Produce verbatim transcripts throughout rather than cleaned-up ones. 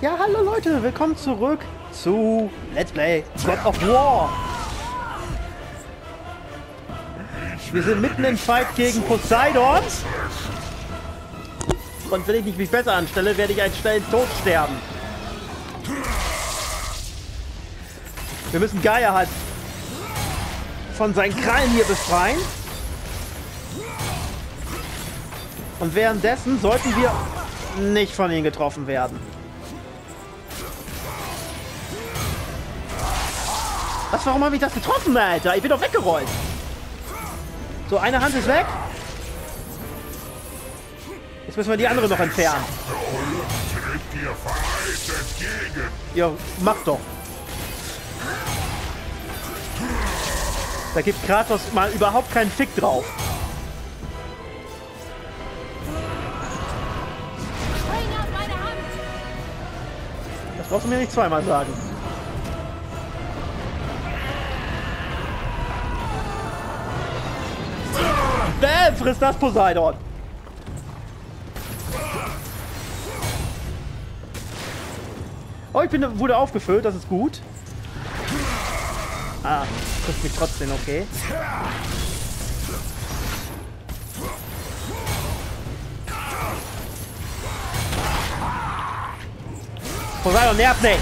Ja, hallo Leute, willkommen zurück zu Let's Play God of War. Wir sind mitten im Fight gegen Poseidon. Und wenn ich nicht mich besser anstelle, werde ich einen schnellen Tod sterben. Wir müssen Gaia halt von seinen Krallen hier befreien. Und währenddessen sollten wir nicht von ihnen getroffen werden. Was, warum habe ich das getroffen, Alter? Ich bin doch weggerollt. So, eine Hand ist weg. Jetzt müssen wir die andere noch entfernen. Ja, mach doch. Da gibt Kratos mal überhaupt keinen Fick drauf. Das brauchst du mir nicht zweimal sagen. Bäh, frisst das Poseidon. Oh, ich bin, wurde aufgefüllt, das ist gut. Ah, trifft mich trotzdem, okay. Poseidon nervt nicht.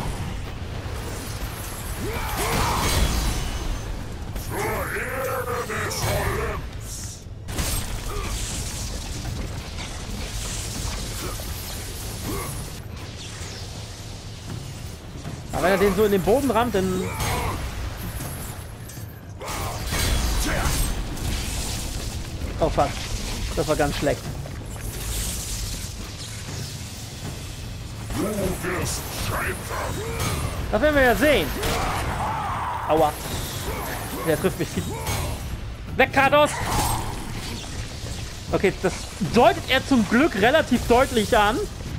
Aber wenn er den so in den Boden rammt, dann... Oh fuck. Das war ganz schlecht. Das werden wir ja sehen. Aua. Der trifft mich viel. Weg, Kratos! Okay, das deutet er zum Glück relativ deutlich an.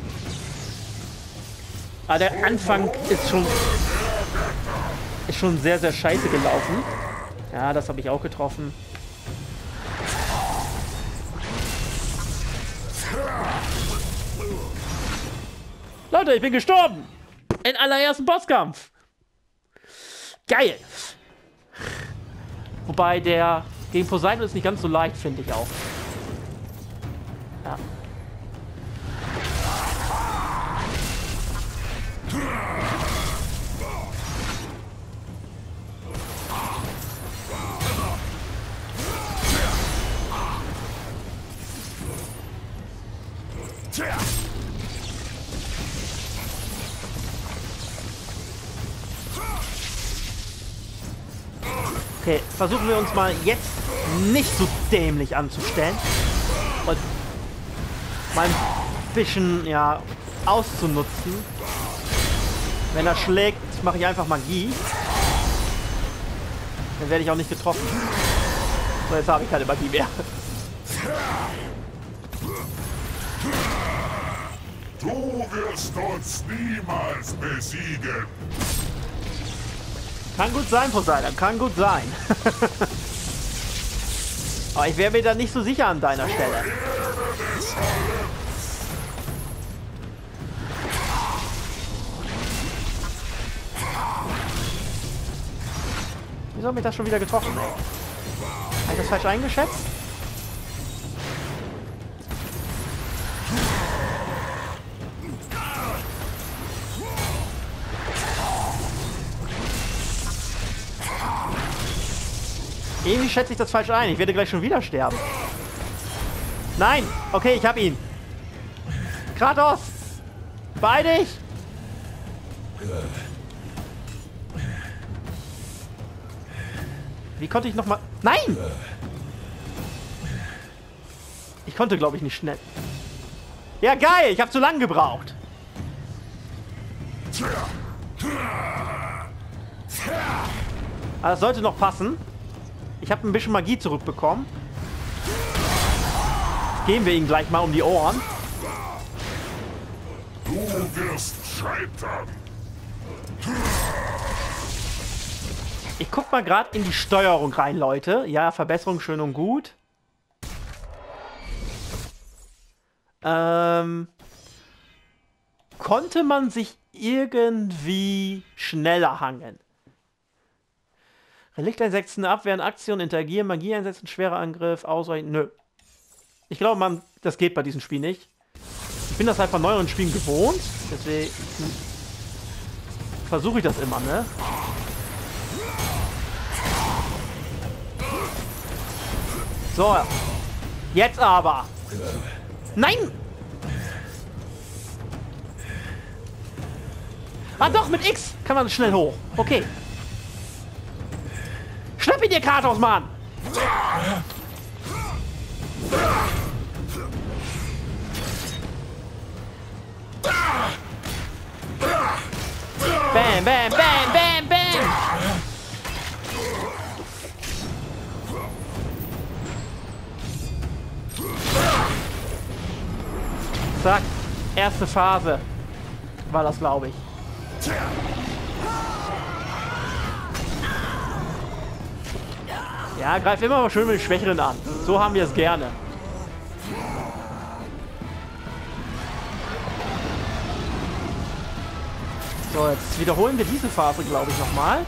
Aber der Anfang ist schon ist schon sehr, sehr scheiße gelaufen. Ja, das habe ich auch getroffen. Leute, ich bin gestorben! Im allerersten Bosskampf! Geil! Wobei der gegen Poseidon ist nicht ganz so leicht, finde ich auch. Ja. Okay, versuchen wir uns mal jetzt nicht so dämlich anzustellen und mal ein bisschen, ja, auszunutzen. Wenn er schlägt, mache ich einfach Magie. Dann werde ich auch nicht getroffen. So, jetzt habe ich keine Magie mehr. Du wirst uns niemals besiegen. Kann gut sein, Poseidon, kann gut sein. Aber ich wäre mir da nicht so sicher an deiner Stelle. Wieso hat mich das schon wieder getroffen? Habe ich das falsch eingeschätzt? Irgendwie schätze ich das falsch ein. Ich werde gleich schon wieder sterben. Nein! Okay, ich hab ihn. Kratos! Beeil dich! Wie konnte ich noch mal... Nein! Ich konnte, glaube ich, nicht schnell. Ja, geil! Ich habe zu lange gebraucht. Aber das sollte noch passen. Ich habe ein bisschen Magie zurückbekommen. Gehen wir ihn gleich mal um die Ohren. Du wirst scheitern. Ich guck mal gerade in die Steuerung rein, Leute. Ja, Verbesserung schön und gut. Ähm, konnte man sich irgendwie schneller hangeln. Relikt einsetzen, abwehren, Aktion, interagieren, Magie einsetzen, schwerer Angriff, ausweichen. Nö. Ich glaube, man, das geht bei diesem Spiel nicht. Ich bin das halt von neueren Spielen gewohnt. Deswegen versuche ich das immer, ne? So. Jetzt aber. Nein! Ah doch, mit X kann man schnell hoch. Okay. Schnapp ihn dir, Kratos, Mann! Bam, bam, bam, bam, bam! Zack. Erste Phase war das, glaube ich. Ja, greif immer mal schön mit den Schwächeren an. So haben wir es gerne. So, jetzt wiederholen wir diese Phase, glaube ich, nochmal.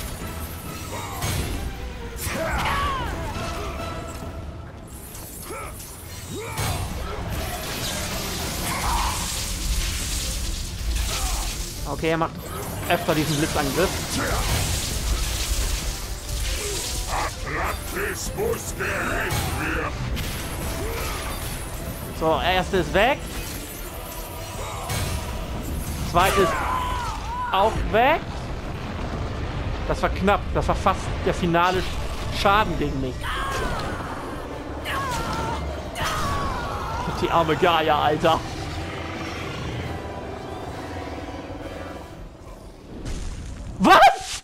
Okay, er macht öfter diesen Blitzangriff. Atlantis muss gerettet werden. So, erste ist weg. Zweite ist auch weg. Das war knapp. Das war fast der finale Schaden gegen mich. Die arme Gaia, Alter. Was?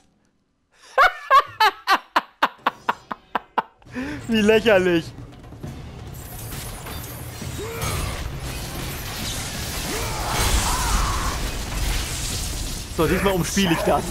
Wie lächerlich. So, diesmal umspiele ich das.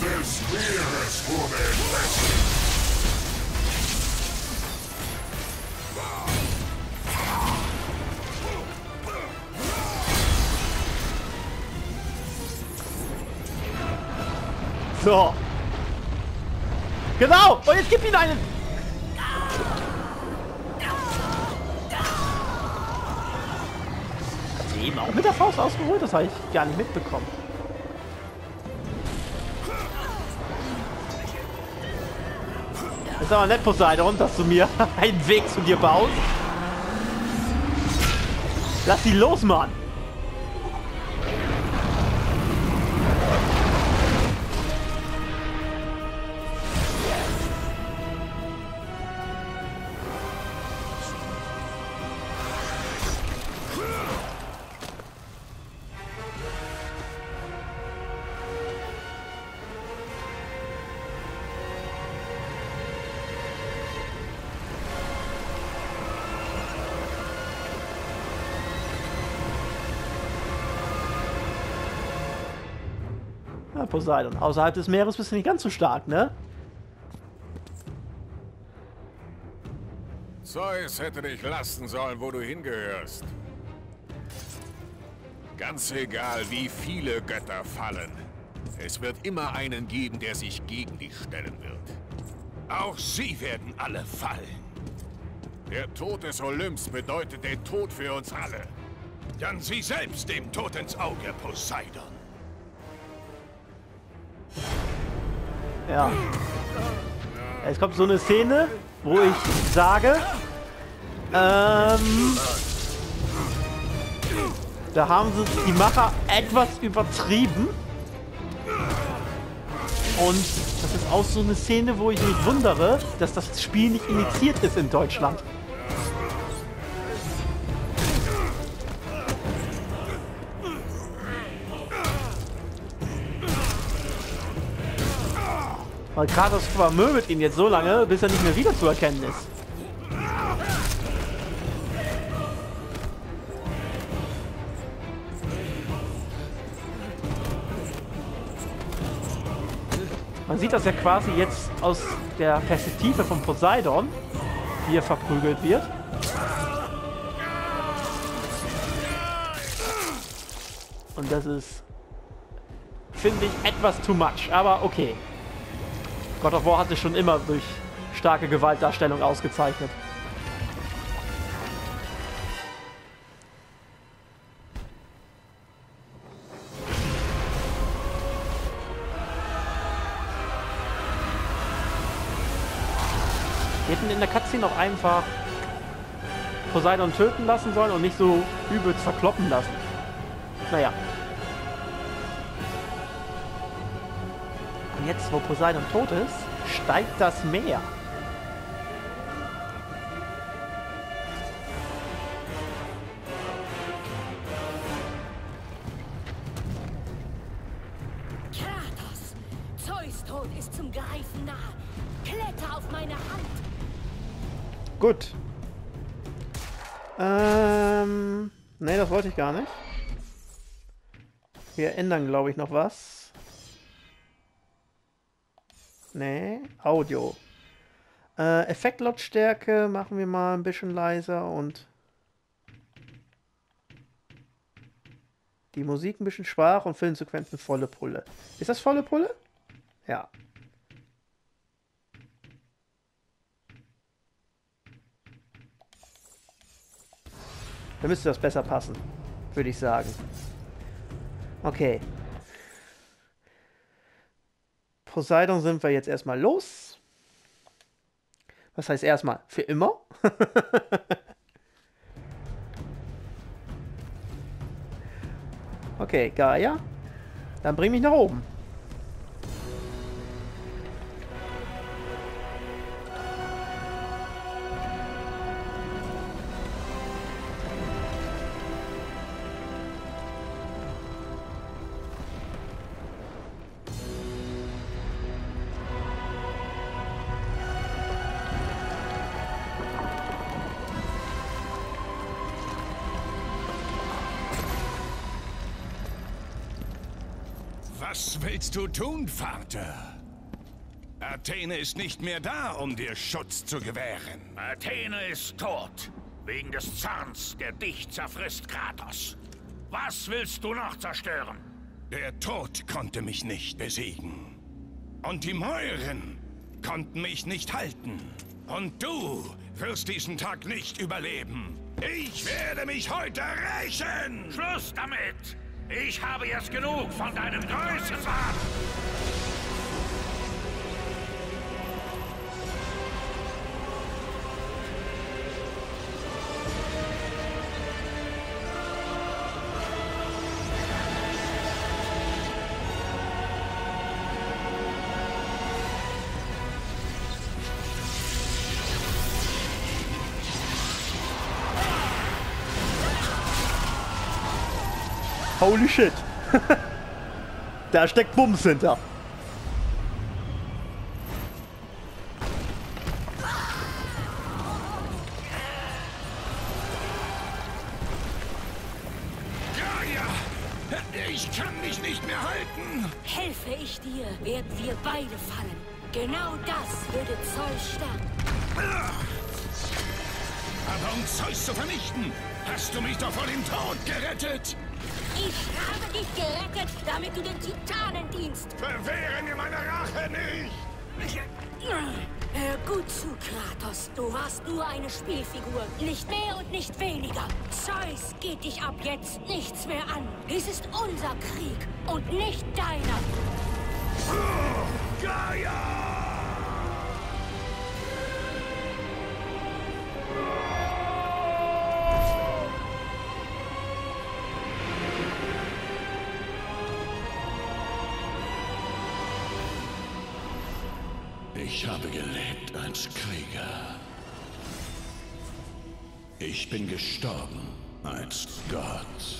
So. Genau. Und jetzt gib ihn einen. Hat sie eben auch mit der Faust ausgeholt? Das habe ich gar nicht mitbekommen. Das ist aber nett, Poseidon, dass du mir einen Weg zu dir baust. Lass sie los, Mann. Ja, Poseidon. Außerhalb des Meeres bist du nicht ganz so stark, ne? Zeus hätte dich lassen sollen, wo du hingehörst. Ganz egal, wie viele Götter fallen. Es wird immer einen geben, der sich gegen dich stellen wird. Auch sie werden alle fallen. Der Tod des Olymps bedeutet den Tod für uns alle. Dann sieh selbst dem Tod ins Auge, Poseidon. Ja. Jetzt kommt so eine Szene, wo ich sage, ähm, da haben sie die Macher etwas übertrieben. Und das ist auch so eine Szene, wo ich mich wundere, dass das Spiel nicht initiiert ist in Deutschland. Weil Kratos vermöbelt ihn jetzt so lange, bis er nicht mehr wiederzuerkennen ist. Man sieht das ja quasi jetzt aus der Perspektive von Poseidon, wie er verprügelt wird. Und das ist, finde ich, etwas too much. Aber okay. God of War hat sich schon immer durch starke Gewaltdarstellung ausgezeichnet. Wir hätten in der Cutscene auch einfach Poseidon töten lassen sollen und nicht so übelst verkloppen lassen. Naja. Und jetzt, wo Poseidon tot ist, steigt das Meer. Kratos! Zeus Tod ist zum Greifen nah. Kletter auf meine Hand. Gut. Ähm... Ne, das wollte ich gar nicht. Wir ändern, glaube ich, noch was. Nee, Audio. Äh, Effektlautstärke machen wir mal ein bisschen leiser und die Musik ein bisschen schwach und Filmsequenzen volle Pulle. Ist das volle Pulle? Ja. Dann müsste das besser passen, würde ich sagen. Okay. Poseidon sind wir jetzt erstmal los. Was heißt erstmal? Für immer? Okay, Gaia. Dann bring mich nach oben. Was willst du tun, Vater? Athene ist nicht mehr da, um dir Schutz zu gewähren. Athene ist tot. Wegen des Zorns, der dich zerfrisst, Kratos. Was willst du noch zerstören? Der Tod konnte mich nicht besiegen. Und die Mäuren konnten mich nicht halten. Und du wirst diesen Tag nicht überleben. Ich werde mich heute rächen! Schluss damit! Ich habe jetzt genug von deinem Größenwahn! Holy shit. Da steckt Bums hinter. Gaia! Ich kann mich nicht mehr halten! Helfe ich dir, werden wir beide fallen. Genau das würde Zeus stärken. Aber um Zeus zu vernichten, hast du mich doch vor dem Tod gerettet! Ich habe dich gerettet, damit du den Titanen dienst. Verwehre mir meine Rache nicht! Hör gut zu, Kratos. Du warst nur eine Spielfigur. Nicht mehr und nicht weniger. Zeus geht dich ab jetzt nichts mehr an. Dies ist unser Krieg und nicht deiner. Oh, Gaia! Ich habe gelebt als Krieger. Ich bin gestorben als Gott.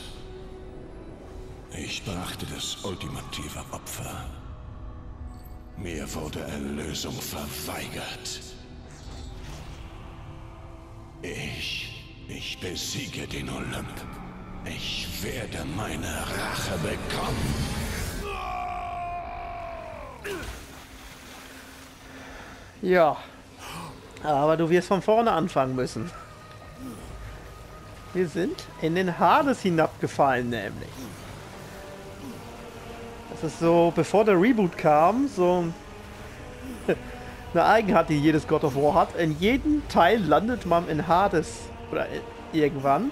Ich brachte das ultimative Opfer. Mir wurde Erlösung verweigert. Ich, ich besiege den Olymp. Ich werde meine Rache bekommen. Ja, aber du wirst von vorne anfangen müssen. Wir sind in den Hades hinabgefallen, nämlich. Das ist so, bevor der Reboot kam, so eine Eigenart, die jedes God of War hat. In jedem Teil landet man in Hades oder irgendwann.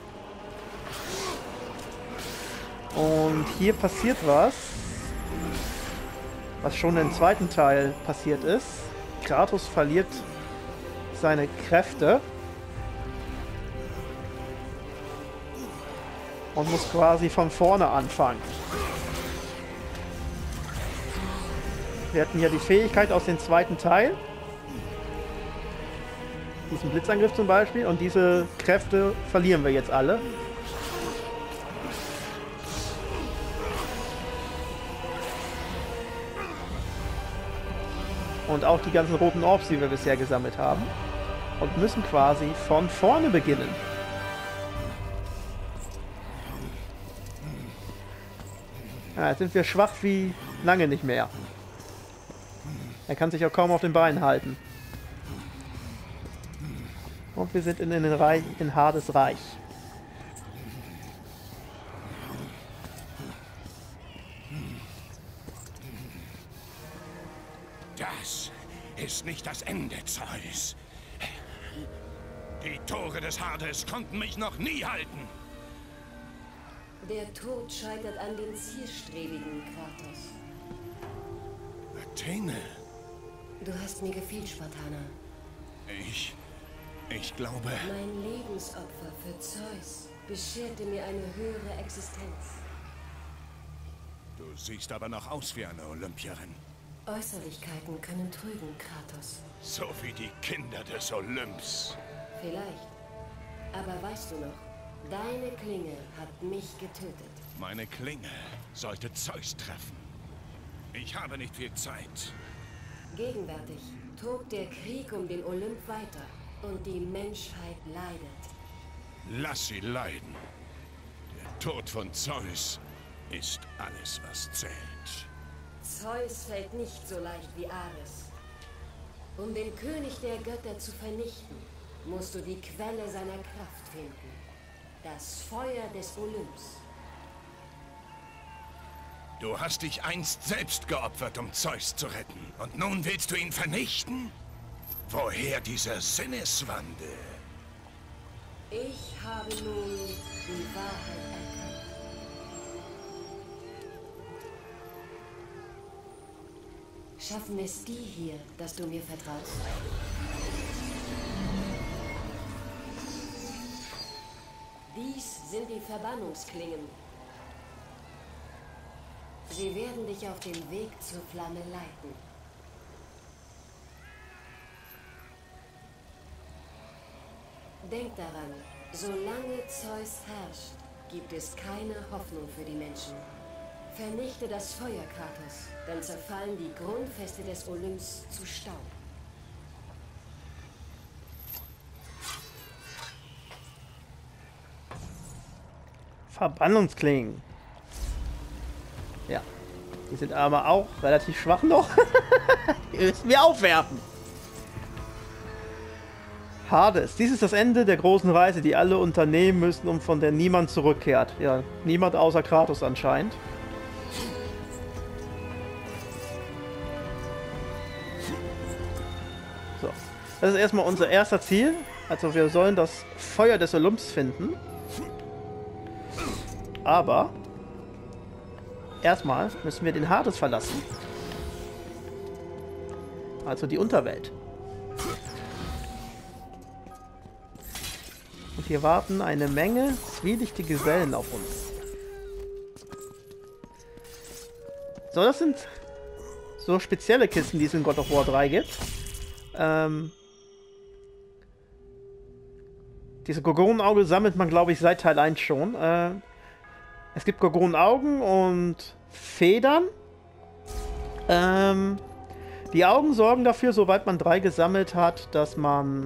Und hier passiert was, was schon im zweiten Teil passiert ist. Kratos verliert seine Kräfte und muss quasi von vorne anfangen. Wir hatten ja die Fähigkeit aus dem zweiten Teil, diesen Blitzangriff zum Beispiel, und diese Kräfte verlieren wir jetzt alle. Und auch die ganzen roten Orbs, die wir bisher gesammelt haben. Und müssen quasi von vorne beginnen. Ja, jetzt sind wir schwach wie lange nicht mehr. Er kann sich auch kaum auf den Beinen halten. Und wir sind in, in, Reich, in Hades Reich. Das ist nicht das Ende, Zeus. Die Tore des Hades konnten mich noch nie halten. Der Tod scheitert an den Zielstrebigen, Kratos. Athene. Du hast mir gefehlt, Spartaner. Ich... ich glaube... Mein Lebensopfer für Zeus bescherte mir eine höhere Existenz. Du siehst aber noch aus wie eine Olympierin. Äußerlichkeiten können trügen, Kratos. So wie die Kinder des Olymps. Vielleicht. Aber weißt du noch, deine Klinge hat mich getötet. Meine Klinge sollte Zeus treffen. Ich habe nicht viel Zeit. Gegenwärtig tobt der Krieg um den Olymp weiter und die Menschheit leidet. Lass sie leiden. Der Tod von Zeus ist alles, was zählt. Zeus fällt nicht so leicht wie Ares. Um den König der Götter zu vernichten, musst du die Quelle seiner Kraft finden. Das Feuer des Olymps. Du hast dich einst selbst geopfert, um Zeus zu retten. Und nun willst du ihn vernichten? Woher dieser Sinneswandel? Ich habe nun die Wahrheit erkannt. Schaffen es die hier, dass du mir vertraust? Dies sind die Verbannungsklingen. Sie werden dich auf dem Weg zur Flamme leiten. Denk daran, solange Zeus herrscht, gibt es keine Hoffnung für die Menschen. Vernichte das Feuer, Kratos, dann zerfallen die Grundfeste des Olymps zu Staub. Verbannungsklingen. Ja. Die sind aber auch relativ schwach noch. Die müssen wir aufwerfen. Hades. Dies ist das Ende der großen Reise, die alle unternehmen müssen, um von der niemand zurückkehrt. Ja, niemand außer Kratos anscheinend. So. Das ist erstmal unser erster Ziel. Also wir sollen das Feuer des Olymps finden. Aber erstmal müssen wir den Hades verlassen. Also die Unterwelt. Und hier warten eine Menge zwielichtige Gesellen auf uns. So, das sind so spezielle Kisten, die es in God of War drei gibt. Ähm, diese Gorgonenauge sammelt man, glaube ich, seit Teil eins schon. Äh, es gibt Gorgonenaugen und Federn. Ähm, die Augen sorgen dafür, sobald man drei gesammelt hat, dass man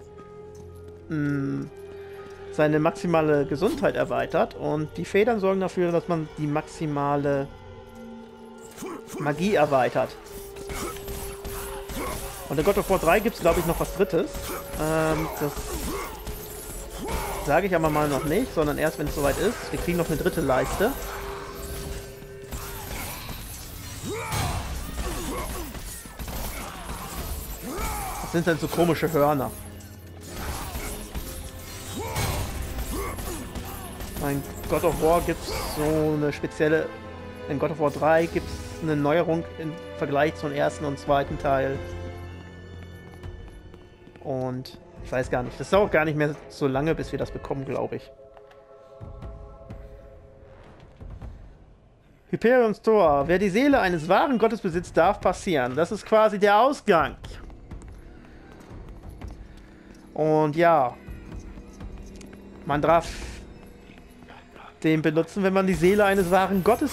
mh, seine maximale Gesundheit erweitert. Und die Federn sorgen dafür, dass man die maximale Magie erweitert. Und in God of War drei gibt es, glaube ich, noch was Drittes. Ähm, das sage ich aber mal noch nicht, sondern erst, wenn es soweit ist. Wir kriegen noch eine dritte Leiste. sind dann so komische Hörner. In God of War gibt es so eine spezielle... In God of War drei gibt es eine Neuerung im Vergleich zum ersten und zweiten Teil. Und ich weiß gar nicht. Das dauert gar nicht mehr so lange, bis wir das bekommen, glaube ich. Hyperions Tor. Wer die Seele eines wahren Gottes besitzt, darf passieren. Das ist quasi der Ausgang. Und ja. Man darf den benutzen, wenn man die Seele eines wahren Gottes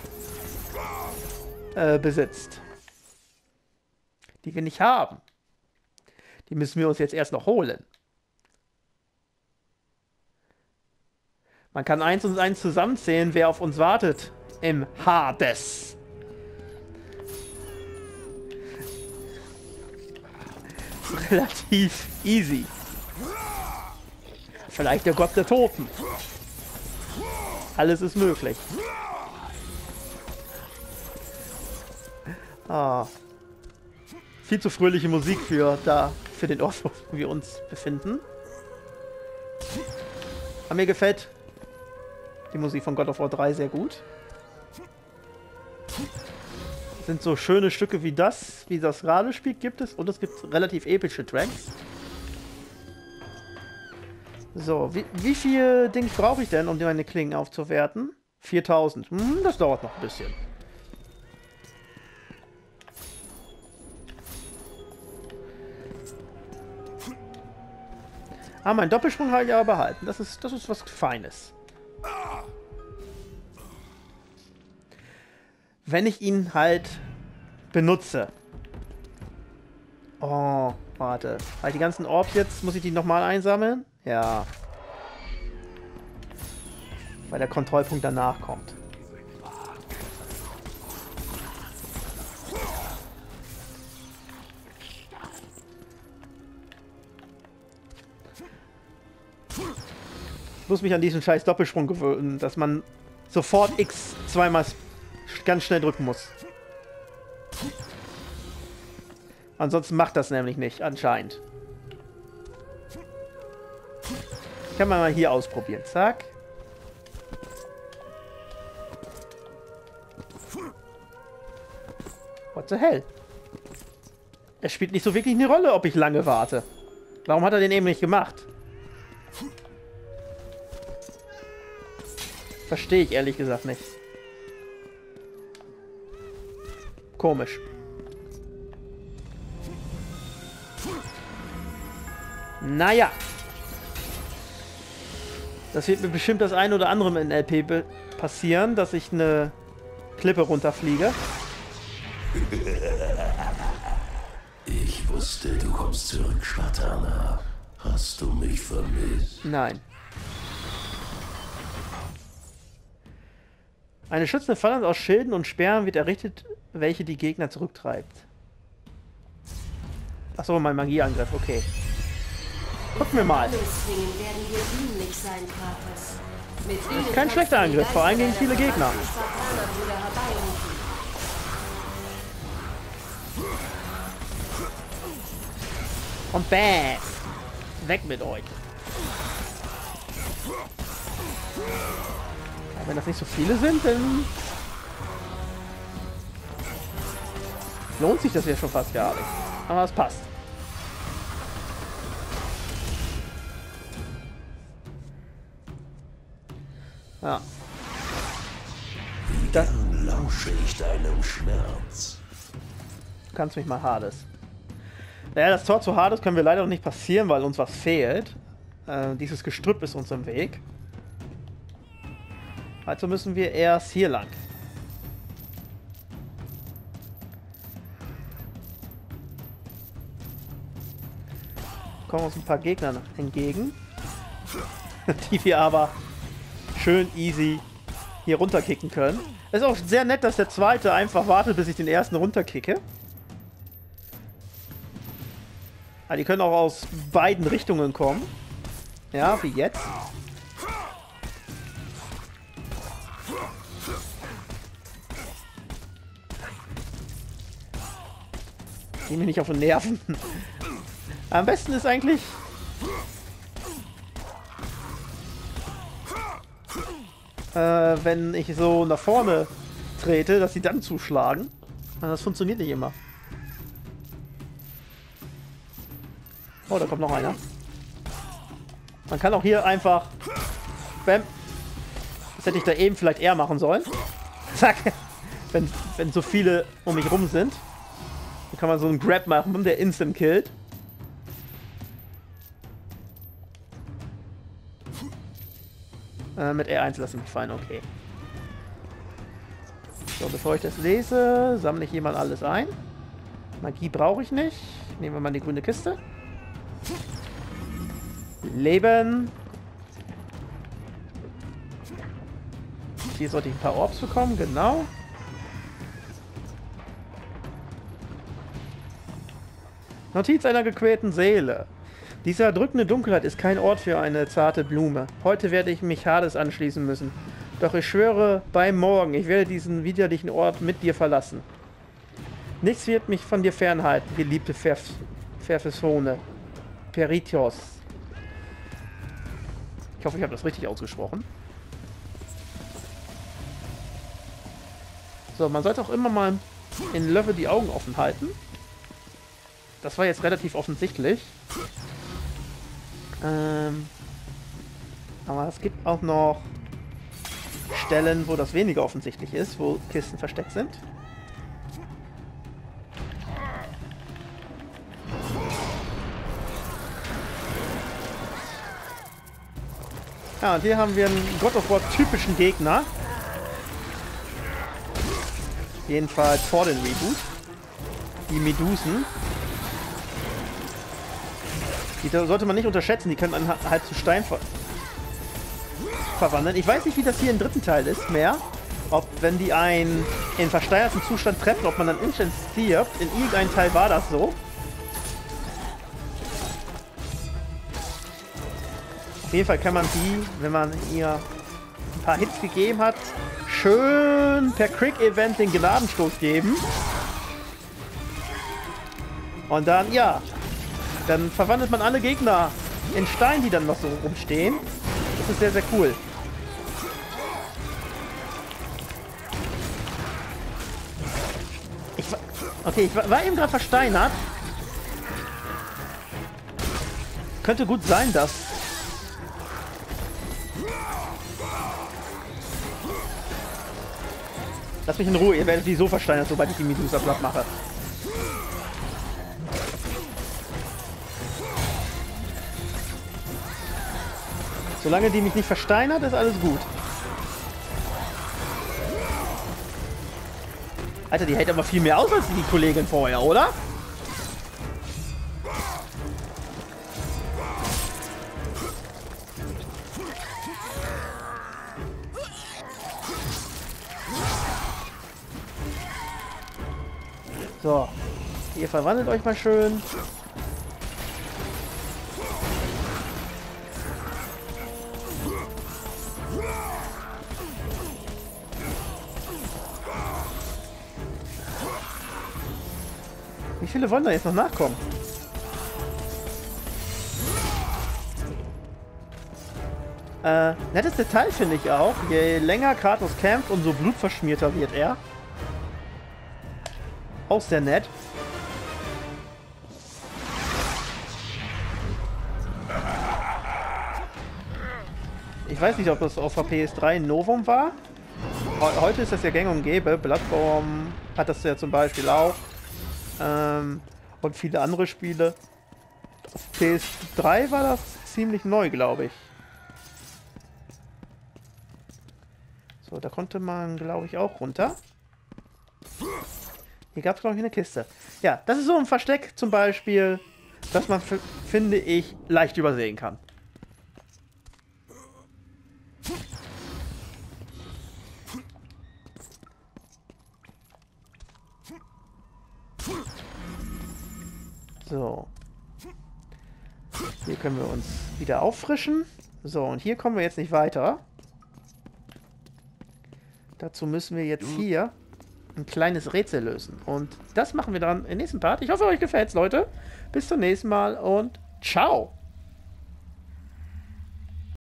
äh, besitzt. Die wir nicht haben. Die müssen wir uns jetzt erst noch holen. Man kann eins und eins zusammenzählen, wer auf uns wartet. Im Hades. Relativ easy. Vielleicht der Gott der Toten. Alles ist möglich. Ah. Viel zu fröhliche Musik für da, für den Ort, wo wir uns befinden. Aber mir gefällt die Musik von God of War drei sehr gut. Das sind so schöne Stücke wie das, wie das gerade spielt, gibt es. Und es gibt relativ epische Tracks. So, wie, wie viel Dings brauche ich denn, um meine Klingen aufzuwerten? viertausend. Hm, das dauert noch ein bisschen. Ah, mein Doppelsprung habe ich aber behalten. Das ist, das ist was Feines. Wenn ich ihn halt benutze. Oh, warte. Halt die ganzen Orbs jetzt, muss ich die nochmal einsammeln? Ja. Weil der Kontrollpunkt danach kommt. Ich muss mich an diesen scheiß Doppelsprung gewöhnen, dass man sofort X zweimal ganz schnell drücken muss. Ansonsten macht das nämlich nicht, anscheinend. Kann man mal hier ausprobieren. Zack. What the hell? Es spielt nicht so wirklich eine Rolle, ob ich lange warte. Warum hat er den eben nicht gemacht? Verstehe ich ehrlich gesagt nicht. Komisch. Naja. Das wird mir bestimmt das ein oder andere in L P passieren, dass ich eine Klippe runterfliege. Ich wusste, du kommst zurück, Spartaner. Hast du mich vermisst? Nein. Eine schützende Phalanx aus Schilden und Speeren wird errichtet, welche die Gegner zurücktreibt. Achso, mein Magieangriff, okay. Gucken wir mal. Das ist kein schlechter Angriff, vor allem gegen viele Gegner. Und bäh! Weg mit euch. Wenn das nicht so viele sind, dann lohnt sich das ja schon fast gar nicht. Aber es passt. Ja. Wie gern lausche ich deinem Schmerz. Du kannst mich mal, Hades. Naja, das Tor zu Hades können wir leider noch nicht passieren, weil uns was fehlt. Äh, dieses Gestrüpp ist uns im Weg. Also müssen wir erst hier lang. Kommen uns ein paar Gegner entgegen. Die wir aber schön easy hier runterkicken können. Es ist auch sehr nett, dass der zweite einfach wartet, bis ich den ersten runterkicke. Aber die können auch aus beiden Richtungen kommen. Ja, wie jetzt. Geh mir nicht auf den Nerven. Am besten ist eigentlich... Äh, wenn ich so nach vorne trete, dass sie dann zuschlagen. Das funktioniert nicht immer. Oh, da kommt noch einer. Man kann auch hier einfach... Bam. Das hätte ich da eben vielleicht eher machen sollen. Zack. Wenn, wenn so viele um mich rum sind. Dann kann man so einen Grab machen, der instant killt. Äh, mit R eins lassen mich fallen, okay. So, bevor ich das lese, sammle ich hier mal alles ein. Magie brauche ich nicht. Nehmen wir mal die grüne Kiste. Leben. Hier sollte ich ein paar Orbs bekommen, genau. Notiz einer gequälten Seele. Diese erdrückende Dunkelheit ist kein Ort für eine zarte Blume. Heute werde ich mich Hades anschließen müssen. Doch ich schwöre bei morgen, ich werde diesen widerlichen Ort mit dir verlassen. Nichts wird mich von dir fernhalten, geliebte Persephone. Peritios. Ich hoffe, ich habe das richtig ausgesprochen. So, man sollte auch immer mal in Löwe die Augen offen halten. Das war jetzt relativ offensichtlich. Ähm, aber es gibt auch noch Stellen, wo das weniger offensichtlich ist, wo Kisten versteckt sind. Ja, und hier haben wir einen God of War typischen Gegner. Jedenfalls vor dem Reboot. Die Medusen. Die sollte man nicht unterschätzen, die können einen halt zu Stein ver verwandeln. Ich weiß nicht, wie das hier im dritten Teil ist mehr. Ob, wenn die einen in versteinerten Zustand treffen, ob man dann instant stirbt. In irgendeinem Teil war das so. Auf jeden Fall kann man die, wenn man ihr ein paar Hits gegeben hat, schön per Quick-Event den Gnadenstoß geben. Und dann, ja, dann verwandelt man alle Gegner in Stein, die dann noch so rumstehen. Das ist sehr, sehr cool. Ich war, okay, ich war, war eben gerade versteinert. Könnte gut sein, dass... Lass mich in Ruhe, ihr werdet die so versteinert, sobald ich die Medusa platt mache. Solange die mich nicht versteinert, ist alles gut. Alter, die hält aber viel mehr aus als die Kollegin vorher, oder? So, ihr verwandelt euch mal schön. Wie viele wollen da jetzt noch nachkommen? Äh, nettes Detail finde ich auch. Je länger Kratos kämpft, umso blutverschmierter wird er. Auch sehr nett. Ich weiß nicht, ob das auf der P S drei ein Novum war. Heute ist das ja gang und gäbe. Bloodborne hat das ja zum Beispiel auch. Ähm, und viele andere Spiele. Auf P S drei war das ziemlich neu, glaube ich. So, da konnte man, glaube ich, auch runter. Hier gab es, glaube ich, eine Kiste. Ja, das ist so ein Versteck zum Beispiel, das man, finde ich, leicht übersehen kann. So. Hier können wir uns wieder auffrischen. So, und hier kommen wir jetzt nicht weiter. Dazu müssen wir jetzt hier ein kleines Rätsel lösen. Und das machen wir dann im nächsten Part. Ich hoffe, euch gefällt's, Leute. Bis zum nächsten Mal und ciao.